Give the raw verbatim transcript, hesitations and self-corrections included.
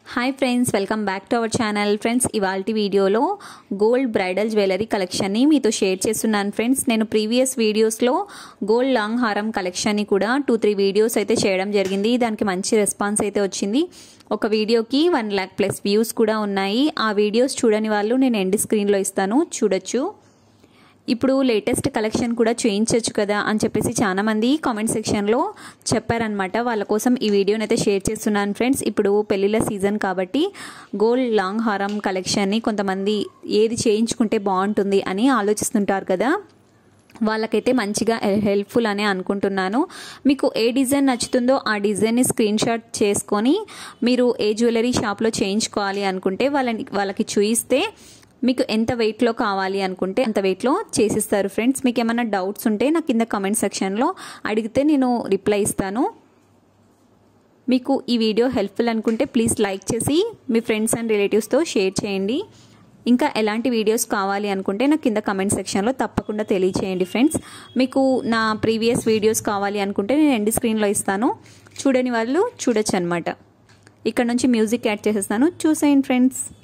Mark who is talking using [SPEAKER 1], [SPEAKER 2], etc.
[SPEAKER 1] Hi friends, welcome back to our channel. Friends, ఇవాల్టి వీడియోలో gold bridal jewellery కలెక్షన్ని మీతో share చేస్తున్నాను. ఫ్రెండ్స్, నేను ప్రీవియస్ వీడియోస్లో గోల్డ్ లాంగ్ హారం కలెక్షన్ని కూడా టూ త్రీ వీడియోస్ అయితే చేయడం జరిగింది. దానికి మంచి రెస్పాన్స్ అయితే వచ్చింది. ఒక వీడియోకి వన్ ల్యాక్ ప్లస్ వ్యూస్ కూడా ఉన్నాయి. ఆ వీడియోస్ చూడని వాళ్ళు నేను ఎండ్ స్క్రీన్లో ఇస్తాను, చూడొచ్చు. ఇప్పుడు లేటెస్ట్ కలెక్షన్ కూడా చేయించవచ్చు కదా అని చెప్పేసి చాలామంది కామెంట్ సెక్షన్లో చెప్పారనమాట. వాళ్ళ కోసం ఈ వీడియోని అయితే షేర్ చేస్తున్నాను. ఫ్రెండ్స్, ఇప్పుడు పెళ్ళిళ్ళ సీజన్ కాబట్టి గోల్డ్ లాంగ్ హారం కలెక్షన్ని కొంతమంది ఏది చేయించుకుంటే బాగుంటుంది అని ఆలోచిస్తుంటారు కదా, వాళ్ళకైతే మంచిగా హెల్ప్ఫుల్ అనే అనుకుంటున్నాను. మీకు ఏ డిజైన్ నచ్చుతుందో ఆ డిజైన్ని స్క్రీన్ షాట్ చేసుకొని మీరు ఏ జ్యువెలరీ షాప్లో చేయించుకోవాలి అనుకుంటే వాళ్ళని వాళ్ళకి చూయిస్తే మీకు ఎంత వెయిట్లో కావాలి అనుకుంటే అంత వెయిట్లో చేసిస్తారు. ఫ్రెండ్స్, మీకు ఏమైనా డౌట్స్ ఉంటే నాకు కింద కామెంట్ సెక్షన్లో అడిగితే నేను రిప్లై ఇస్తాను. మీకు ఈ వీడియో హెల్ప్ఫుల్ అనుకుంటే ప్లీజ్ లైక్ చేసి మీ ఫ్రెండ్స్ అండ్ రిలేటివ్స్తో షేర్ చేయండి. ఇంకా ఎలాంటి వీడియోస్ కావాలి అనుకుంటే నాకు కింద కమెంట్ సెక్షన్లో తప్పకుండా తెలియచేయండి. ఫ్రెండ్స్, మీకు నా ప్రీవియస్ వీడియోస్ కావాలి అనుకుంటే నేను ఎండ్ స్క్రీన్లో ఇస్తాను, చూడని వాళ్ళు చూడొచ్చు అనమాట. ఇక్కడ నుంచి మ్యూజిక్ యాడ్ చేసేస్తాను, చూసేయండి ఫ్రెండ్స్.